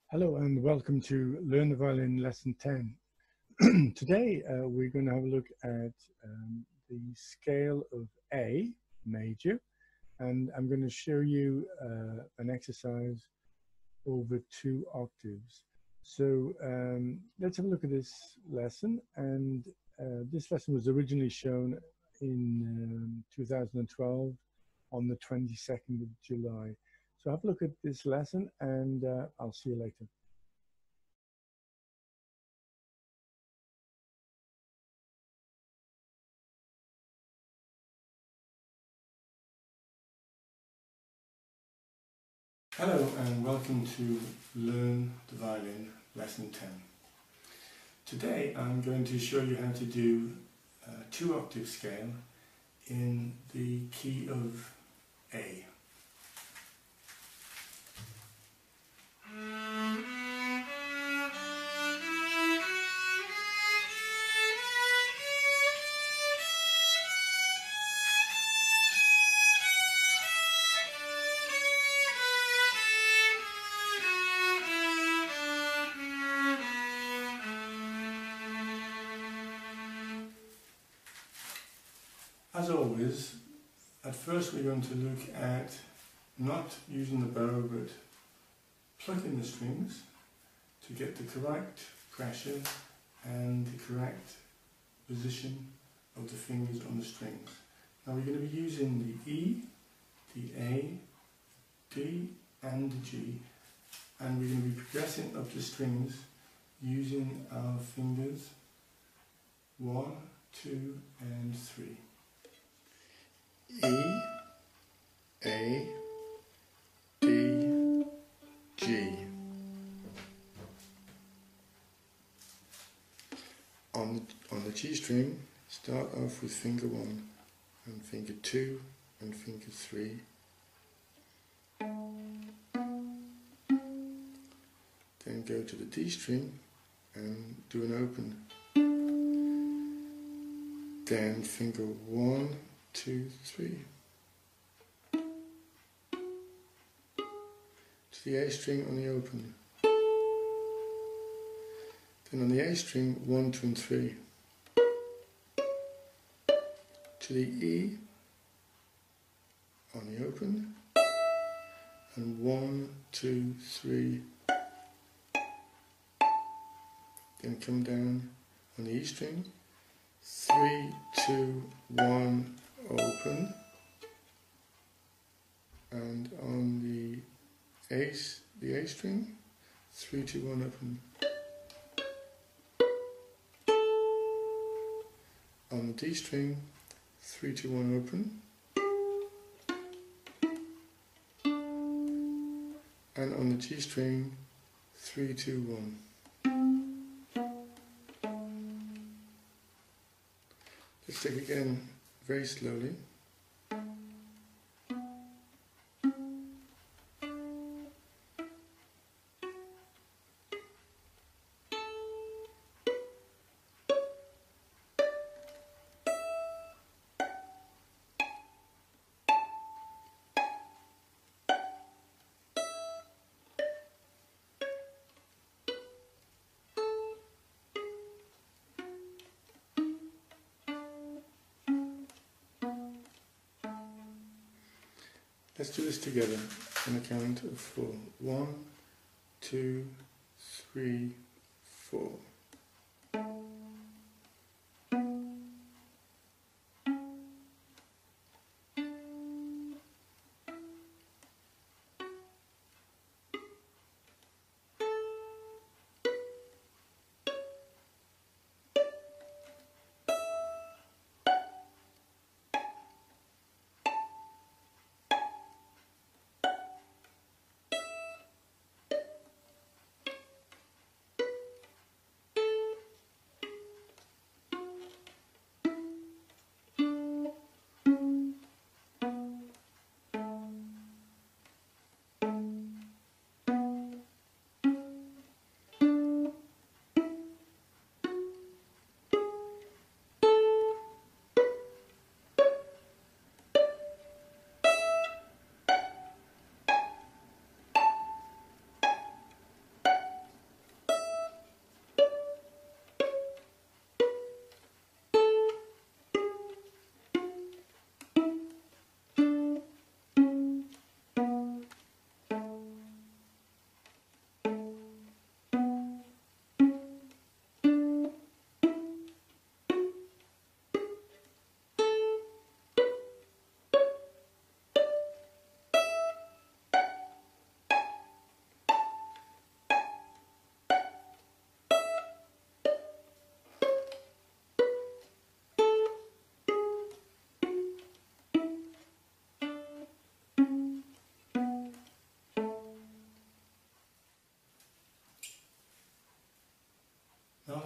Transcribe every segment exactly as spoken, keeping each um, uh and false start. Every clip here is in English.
Hello and welcome to Learn the Violin Lesson ten. Today uh, we're going to have a look at um, the scale of A major, and I'm going to show you uh, an exercise over two octaves. So um, let's have a look at this lesson, and uh, this lesson was originally shown in um, two thousand twelve on the twenty-second of July. So have a look at this lesson and uh, I'll see you later. Hello and welcome to Learn the Violin Lesson ten. Today I'm going to show you how to do a two octave scale in the key of A. As always, at first we're going to look at not using the bow but plucking the strings to get the correct pressure and the correct position of the fingers on the strings. Now we're going to be using the E, the A, D and the G, and we're going to be progressing up the strings using our fingers one, two and three. E, A, D, G. On the, on the G string, start off with finger one and finger two and finger three. Then go to the D string and do an open. Then finger one, two, three. To the A string on the open. Then on the A string, one, two and three. To the E on the open. And one, two, three. Then come down on the E string. Three, two, one, open. And on the A, the A string, three, two, one, open. On the D string, three, two, one, open. And on the G string, three, two, one. Let's take it again very slowly. Let's do this together on a count of four. One, two, three, four.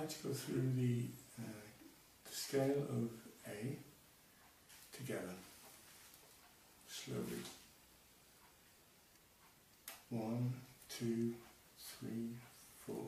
like to go through the, uh, the scale of A together, slowly. One, two, three, four.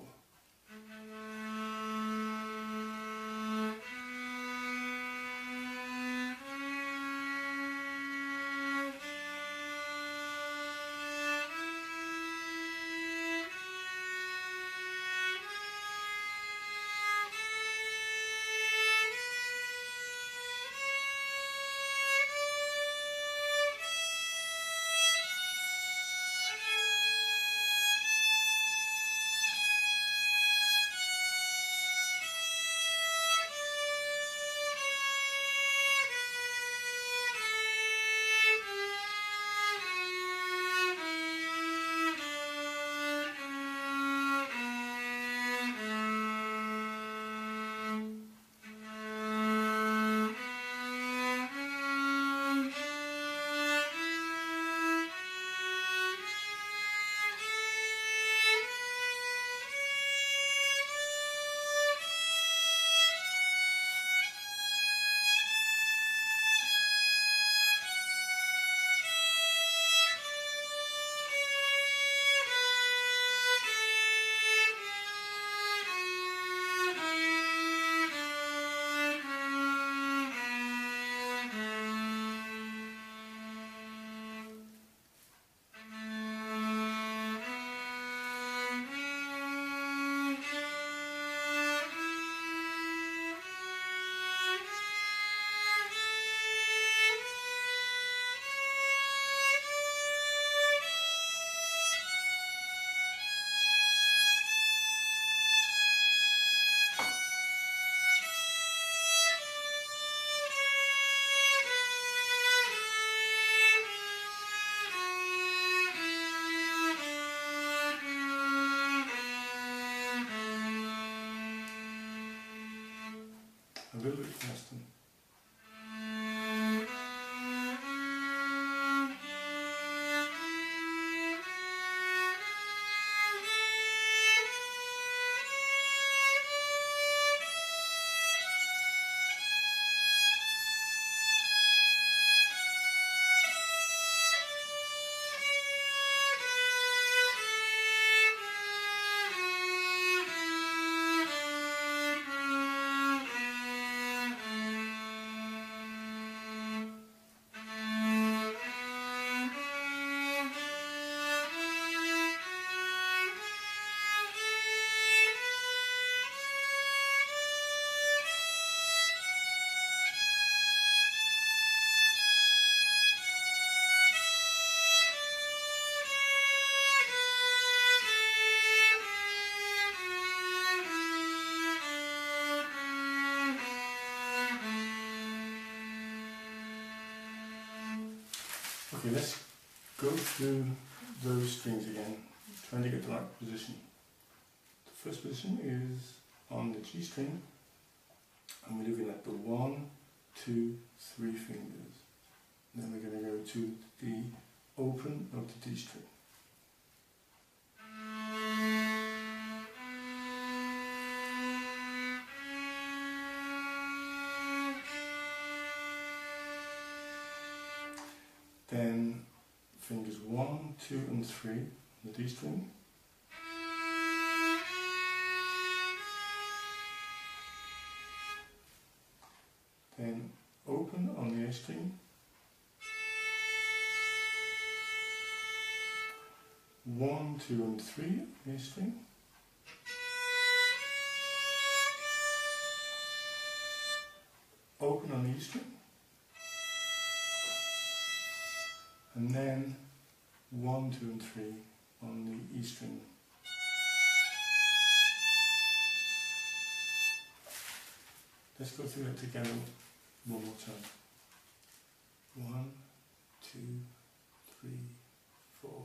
A little bit faster. Okay, let's go through those strings again, trying to get the right position. The first position is on the G string, and we're looking at the one, two, three fingers. And then we're going to go to the open of the D string. Then fingers one, two and three on the D string. Then open on the A string. One, two and three on the A string. Open on the E string. And then one, two and three on the E string. Let's go through it together one more time. One, two, three, four.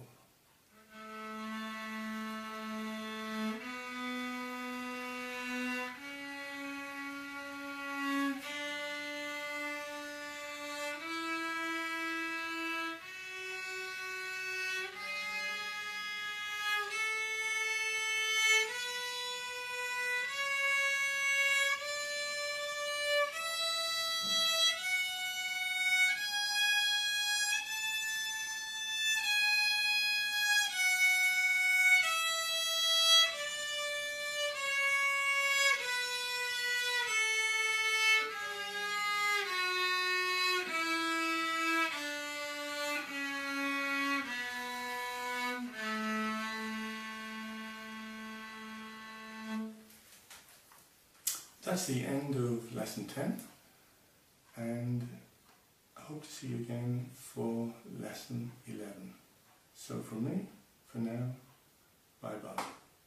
that's the end of lesson ten, and I hope to see you again for lesson eleven. So from me, for now, bye bye.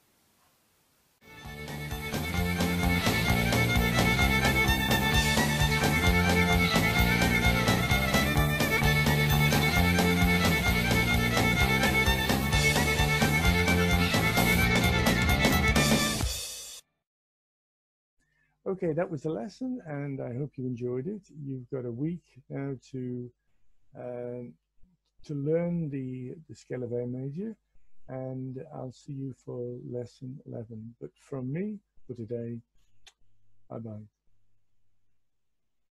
Okay, that was the lesson, and I hope you enjoyed it. You've got a week now to um, to learn the, the scale of A major, and I'll see you for lesson eleven. But from me for today, bye-bye.